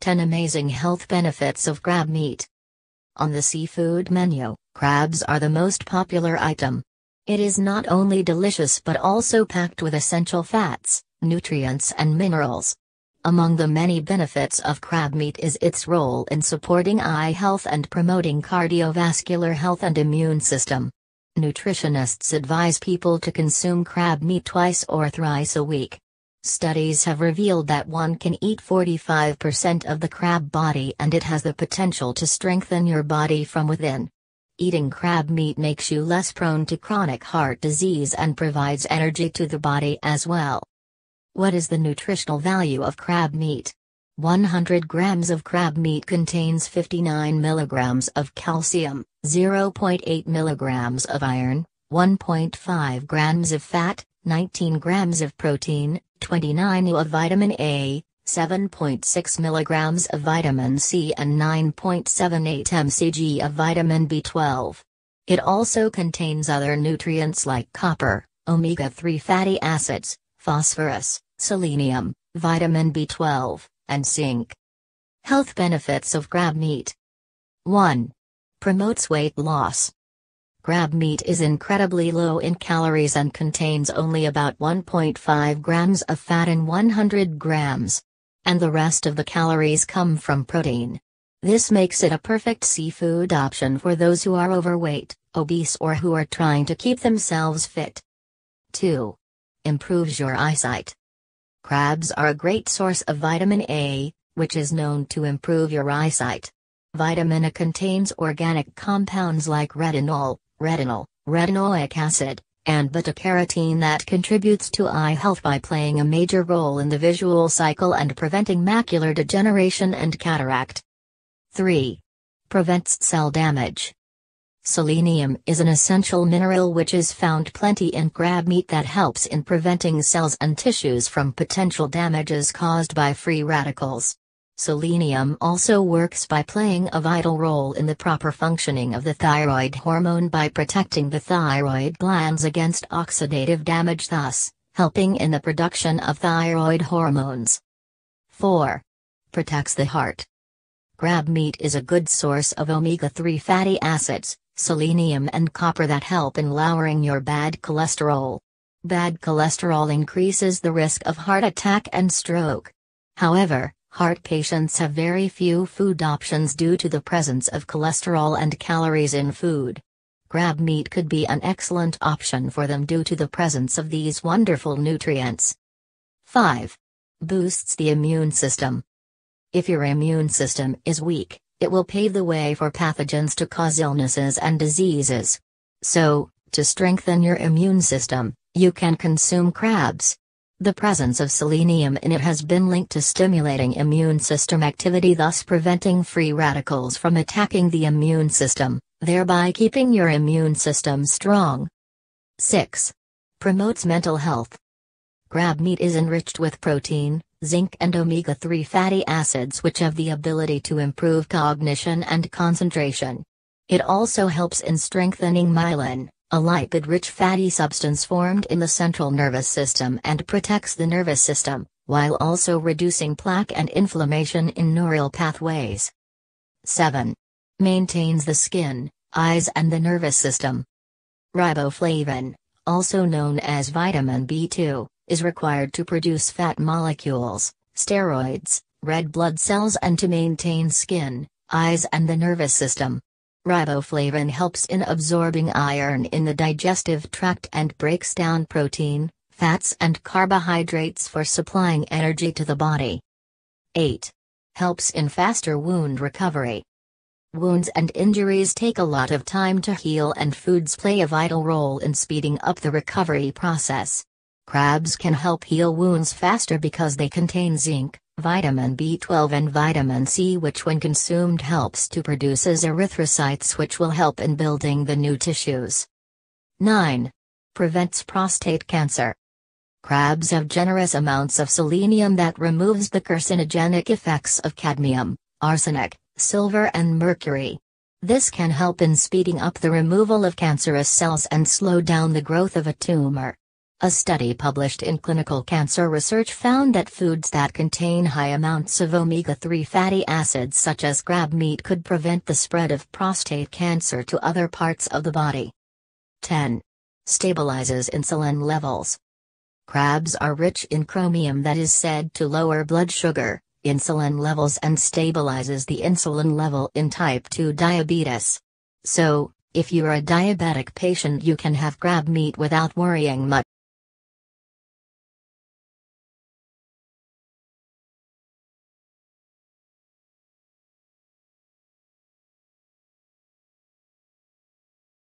10 amazing health benefits of crab meat. On the seafood menu, crabs are the most popular item. It is not only delicious but also packed with essential fats, nutrients and minerals. Among the many benefits of crab meat is its role in supporting eye health and promoting cardiovascular health and immune system. Nutritionists advise people to consume crab meat twice or thrice a week. Studies have revealed that one can eat 45% of the crab body and it has the potential to strengthen your body from within. Eating crab meat makes you less prone to chronic heart disease and provides energy to the body as well. What is the nutritional value of crab meat? 100 grams of crab meat contains 59 milligrams of calcium, 0.8 milligrams of iron, 1.5 grams of fat, 19 grams of protein, 29 U of vitamin A, 7.6 milligrams of vitamin C and 9.78 mcg of vitamin B12. It also contains other nutrients like copper, omega-3 fatty acids, phosphorus, selenium, vitamin B12, and zinc. Health benefits of crab meat. 1. Promotes weight loss. Crab meat is incredibly low in calories and contains only about 1.5 grams of fat in 100 grams. And the rest of the calories come from protein. This makes it a perfect seafood option for those who are overweight, obese or who are trying to keep themselves fit. 2. Improves your eyesight. Crabs are a great source of vitamin A, which is known to improve your eyesight. Vitamin A contains organic compounds like retinol, retinoic acid, and beta-carotene that contributes to eye health by playing a major role in the visual cycle and preventing macular degeneration and cataract. 3. Prevents cell damage. Selenium is an essential mineral which is found plenty in crab meat that helps in preventing cells and tissues from potential damages caused by free radicals. Selenium also works by playing a vital role in the proper functioning of the thyroid hormone by protecting the thyroid glands against oxidative damage, thus helping in the production of thyroid hormones. 4. Protects the heart. Crab meat is a good source of omega-3 fatty acids, selenium and copper that help in lowering your bad cholesterol. Bad cholesterol increases the risk of heart attack and stroke. However, heart patients have very few food options due to the presence of cholesterol and calories in food. Crab meat could be an excellent option for them due to the presence of these wonderful nutrients. 5. Boosts the immune system. If your immune system is weak, it will pave the way for pathogens to cause illnesses and diseases. So, to strengthen your immune system, you can consume crabs. The presence of selenium in it has been linked to stimulating immune system activity, thus preventing free radicals from attacking the immune system, thereby keeping your immune system strong. 6. Promotes mental health. Crab meat is enriched with protein, zinc and omega-3 fatty acids which have the ability to improve cognition and concentration. It also helps in strengthening myelin, a lipid-rich fatty substance formed in the central nervous system, and protects the nervous system, while also reducing plaque and inflammation in neural pathways. 7. Maintains the skin, eyes and the nervous system. Riboflavin, also known as vitamin B2, is required to produce fat molecules, steroids, red blood cells and to maintain skin, eyes and the nervous system. Riboflavin helps in absorbing iron in the digestive tract and breaks down protein, fats and carbohydrates for supplying energy to the body. 8. Helps in faster wound recovery. Wounds and injuries take a lot of time to heal and foods play a vital role in speeding up the recovery process. Crabs can help heal wounds faster because they contain zinc, vitamin B12 and vitamin C, which when consumed helps to produces erythrocytes which will help in building the new tissues. 9. Prevents prostate cancer. Crabs have generous amounts of selenium that removes the carcinogenic effects of cadmium, arsenic, silver and mercury. This can help in speeding up the removal of cancerous cells and slow down the growth of a tumor. A study published in Clinical Cancer Research found that foods that contain high amounts of omega-3 fatty acids such as crab meat could prevent the spread of prostate cancer to other parts of the body. 10. Stabilizes insulin levels. Crabs are rich in chromium that is said to lower blood sugar, insulin levels and stabilizes the insulin level in type 2 diabetes. So, if you're a diabetic patient, you can have crab meat without worrying much.